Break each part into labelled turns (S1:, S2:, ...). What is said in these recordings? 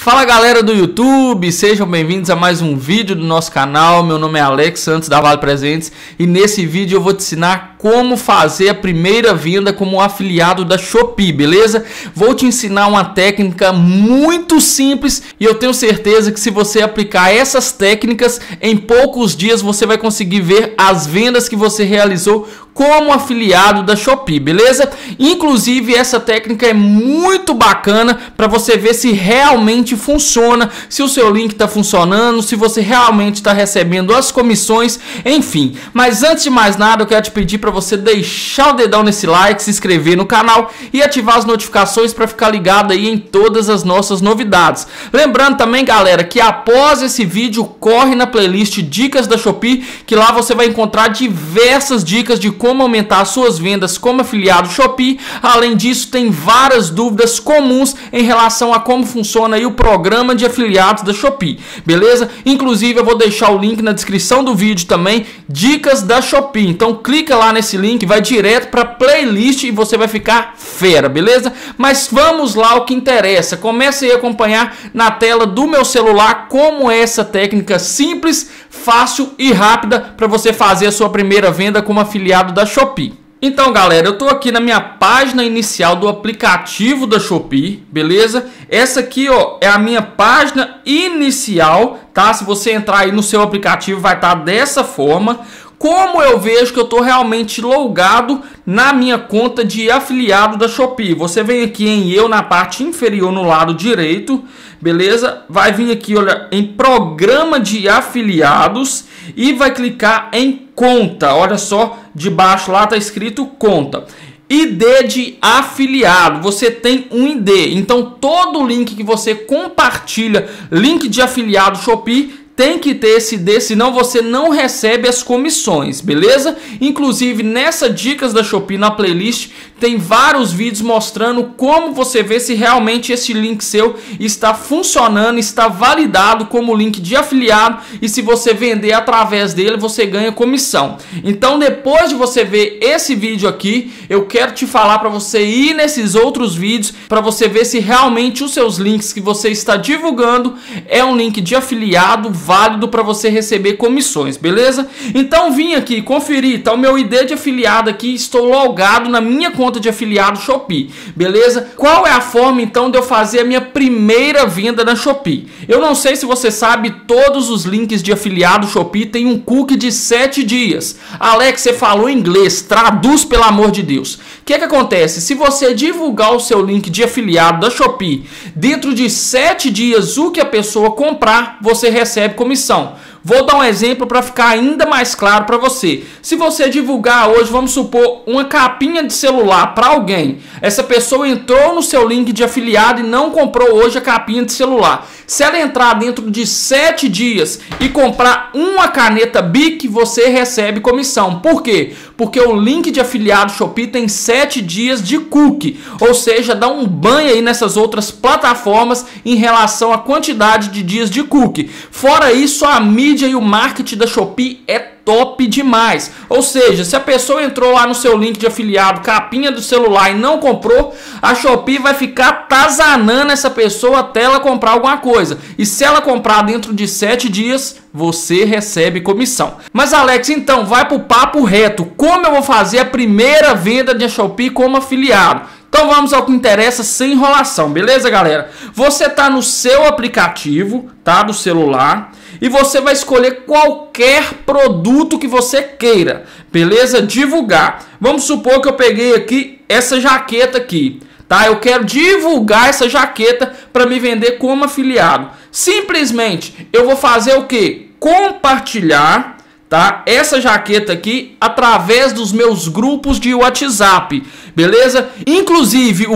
S1: Fala galera do YouTube, sejam bem-vindos a mais um vídeo do nosso canal. Meu nome é Alex Santos da Vale Presentes e nesse vídeo eu vou te ensinar como fazer a primeira venda como afiliado da Shopee, beleza? Vou te ensinar uma técnica muito simples e eu tenho certeza que se você aplicar essas técnicas, em poucos dias você vai conseguir ver as vendas que você realizou como afiliado da Shopee, beleza? Inclusive essa técnica é muito bacana para você ver se realmente funciona, se o seu link está funcionando, se você realmente está recebendo as comissões, enfim. Mas antes de mais nada eu quero te pedir para você deixar o dedão nesse like, se inscrever no canal e ativar as notificações para ficar ligado aí em todas as nossas novidades. Lembrando também, galera, que após esse vídeo corre na playlist Dicas da Shopee, que lá você vai encontrar diversas dicas de como aumentar as suas vendas como afiliado Shopee. Além disso, tem várias dúvidas comuns em relação a como funciona aí o programa de afiliados da Shopee, beleza? Inclusive eu vou deixar o link na descrição do vídeo também, Dicas da Shopee. Então clica lá nesse link, vai direto para a playlist e você vai ficar fera, beleza? Mas vamos lá ao que interessa. Comece aí a acompanhar na tela do meu celular como é essa técnica simples, fácil e rápida para você fazer a sua primeira venda como afiliado da Shopee. Então galera, eu tô aqui na minha página inicial do aplicativo da Shopee, beleza? Essa aqui, ó, é a minha página inicial, tá? Se você entrar aí no seu aplicativo vai estar dessa forma. Como eu vejo que eu estou realmente logado na minha conta de afiliado da Shopee? Você vem aqui em Eu na parte inferior no lado direito, beleza? Vai vir aqui, olha, em Programa de Afiliados e vai clicar em Conta. Olha só, debaixo lá está escrito Conta. ID de afiliado, você tem um ID. Então todo link que você compartilha, link de afiliado Shopee, tem que ter esse ID, senão você não recebe as comissões, beleza? Inclusive nessa Dicas da Shopee na playlist tem vários vídeos mostrando como você vê se realmente esse link seu está funcionando, está validado como link de afiliado e se você vender através dele você ganha comissão. Então depois de você ver esse vídeo aqui, eu quero te falar para você ir nesses outros vídeos para você ver se realmente os seus links que você está divulgando é um link de afiliado válido para você receber comissões, beleza? Então vim aqui conferir, tá o meu ID de afiliado aqui, estou logado na minha conta de afiliado Shopee, beleza? Qual é a forma então de eu fazer a minha primeira venda na Shopee? Eu não sei se você sabe, todos os links de afiliado Shopee tem um cookie de 7 dias. Alex, você falou inglês, traduz pelo amor de Deus. O que acontece? Se você divulgar o seu link de afiliado da Shopee dentro de 7 dias, o que a pessoa comprar, você recebe comissão. Vou dar um exemplo para ficar ainda mais claro para você. Se você divulgar hoje, vamos supor, uma capinha de celular para alguém. Essa pessoa entrou no seu link de afiliado e não comprou hoje a capinha de celular. Se ela entrar dentro de 7 dias e comprar uma caneta Bic, você recebe comissão. Por quê? Porque o link de afiliado Shopee tem 7 dias de cookie. Ou seja, dá um banho aí nessas outras plataformas em relação à quantidade de dias de cookie. Fora isso, a mídia e o marketing da Shopee é top demais. Ou seja, se a pessoa entrou lá no seu link de afiliado, capinha do celular e não comprou, a Shopee vai ficar atazanando essa pessoa até ela comprar alguma coisa. E se ela comprar dentro de 7 dias, você recebe comissão. Mas Alex, então vai pro papo reto. Como eu vou fazer a primeira venda de Shopee como afiliado? Então vamos ao que interessa sem enrolação, beleza, galera? Você tá no seu aplicativo, tá, do celular, e você vai escolher qualquer produto que você queira, beleza? Divulgar. Vamos supor que eu peguei aqui essa jaqueta aqui, tá? Eu quero divulgar essa jaqueta para me vender como afiliado. Simplesmente eu vou fazer o quê? Compartilhar, tá, essa jaqueta aqui através dos meus grupos de WhatsApp, beleza? Inclusive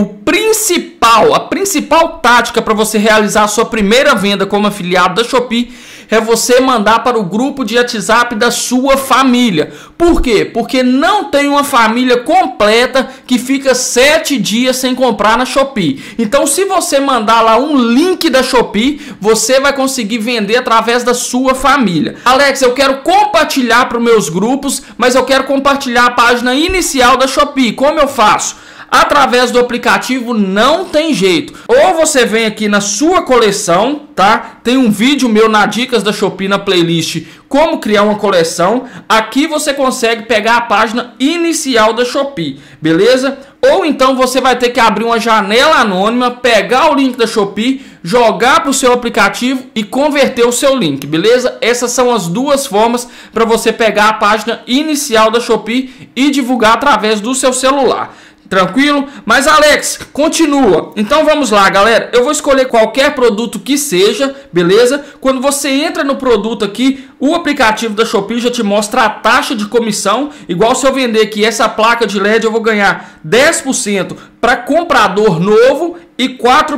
S1: a principal tática para você realizar a sua primeira venda como afiliado da Shopee é você mandar para o grupo de WhatsApp da sua família. Por quê? Porque não tem uma família completa que fica 7 dias sem comprar na Shopee. Então, se você mandar lá um link da Shopee, você vai conseguir vender através da sua família. Alex, eu quero compartilhar para os meus grupos, mas eu quero compartilhar a página inicial da Shopee. Como eu faço? Através do aplicativo não tem jeito. Ou você vem aqui na sua coleção, tá? Tem um vídeo meu na Dicas da Shopee na playlist Como Criar uma Coleção. Aqui você consegue pegar a página inicial da Shopee, beleza? Ou então você vai ter que abrir uma janela anônima, pegar o link da Shopee, jogar para o seu aplicativo e converter o seu link, beleza? Essas são as duas formas para você pegar a página inicial da Shopee e divulgar através do seu celular. Tranquilo? Mas Alex, continua. Então vamos lá, galera. Eu vou escolher qualquer produto que seja, beleza? Quando você entra no produto aqui, o aplicativo da Shopee já te mostra a taxa de comissão. Igual se eu vender aqui essa placa de LED, eu vou ganhar 10% para comprador novo e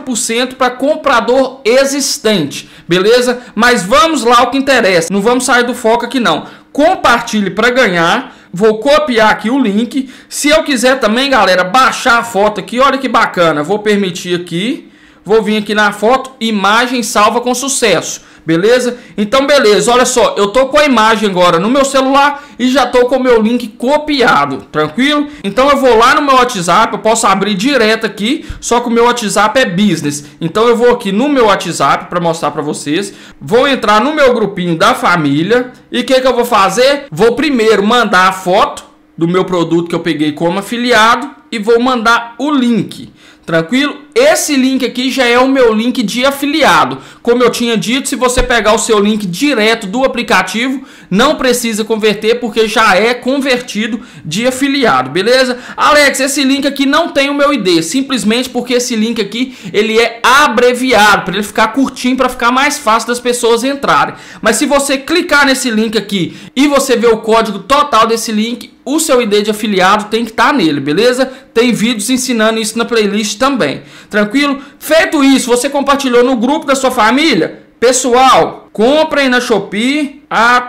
S1: 4% para comprador existente, beleza? Mas vamos lá o que interessa. Não vamos sair do foco aqui não. Compartilhe para ganhar. Vou copiar aqui o link. Se eu quiser também, galera, baixar a foto aqui, olha que bacana. Vou permitir aqui. Vou vir aqui na foto, imagem salva com sucesso. Beleza? Então, beleza. Olha só, eu tô com a imagem agora no meu celular e já tô com o meu link copiado. Tranquilo? Então, eu vou lá no meu WhatsApp. Eu posso abrir direto aqui, só que o meu WhatsApp é business. Então, eu vou aqui no meu WhatsApp para mostrar para vocês. Vou entrar no meu grupinho da família. E o que eu vou fazer? Vou primeiro mandar a foto do meu produto que eu peguei como afiliado e vou mandar o link. Tranquilo? Esse link aqui já é o meu link de afiliado. Como eu tinha dito, se você pegar o seu link direto do aplicativo, não precisa converter porque já é convertido de afiliado, beleza? Alex, esse link aqui não tem o meu ID, simplesmente porque esse link aqui, ele é abreviado, para ele ficar curtinho, para ficar mais fácil das pessoas entrarem. Mas se você clicar nesse link aqui e você ver o código total desse link, o seu ID de afiliado tem que estar nele, beleza? Tem vídeos ensinando isso na playlist também. Tranquilo? Feito isso, você compartilhou no grupo da sua família? Pessoal, comprem na Shopee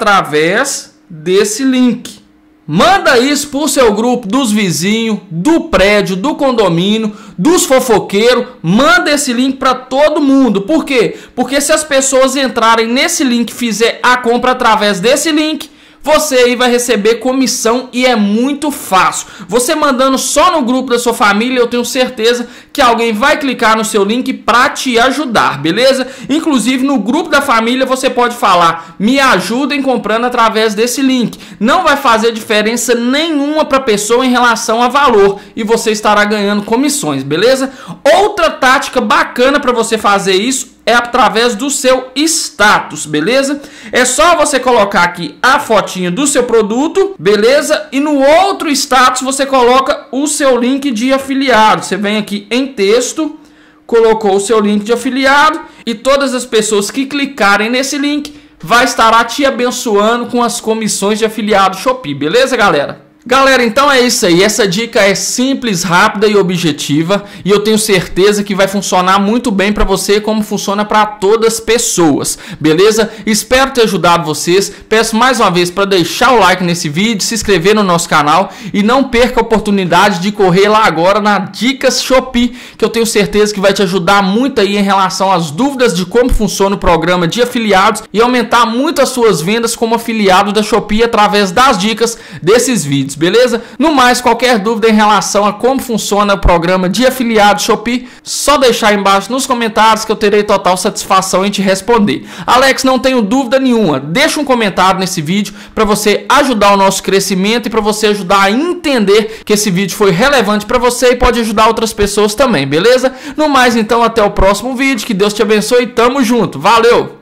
S1: através desse link. Manda isso pro seu grupo dos vizinhos, do prédio, do condomínio, dos fofoqueiros. Manda esse link para todo mundo. Por quê? Porque se as pessoas entrarem nesse link e fizer a compra através desse link, você aí vai receber comissão e é muito fácil. Você mandando só no grupo da sua família, eu tenho certeza que alguém vai clicar no seu link para te ajudar, beleza? Inclusive no grupo da família você pode falar, me ajudem comprando através desse link. Não vai fazer diferença nenhuma para a pessoa em relação a valor e você estará ganhando comissões, beleza? Outra tática bacana para você fazer isso é através do seu status, beleza? É só você colocar aqui a fotinha do seu produto, beleza? E no outro status você coloca o seu link de afiliado. Você vem aqui em texto, colocou o seu link de afiliado e todas as pessoas que clicarem nesse link vai estar te abençoando com as comissões de afiliado Shopee, beleza, galera? Galera, então é isso aí. Essa dica é simples, rápida e objetiva e eu tenho certeza que vai funcionar muito bem para você, como funciona para todas as pessoas, beleza? Espero ter ajudado vocês. Peço mais uma vez para deixar o like nesse vídeo, se inscrever no nosso canal e não perca a oportunidade de correr lá agora na Dicas Shopee, que eu tenho certeza que vai te ajudar muito aí em relação às dúvidas de como funciona o programa de afiliados e aumentar muito as suas vendas como afiliado da Shopee através das dicas desses vídeos. Beleza? No mais, qualquer dúvida em relação a como funciona o programa de afiliado Shopee, só deixar aí embaixo nos comentários que eu terei total satisfação em te responder. Alex, não tenho dúvida nenhuma. Deixa um comentário nesse vídeo para você ajudar o nosso crescimento e para você ajudar a entender que esse vídeo foi relevante para você e pode ajudar outras pessoas também, beleza? No mais, então, até o próximo vídeo. Que Deus te abençoe e tamo junto. Valeu!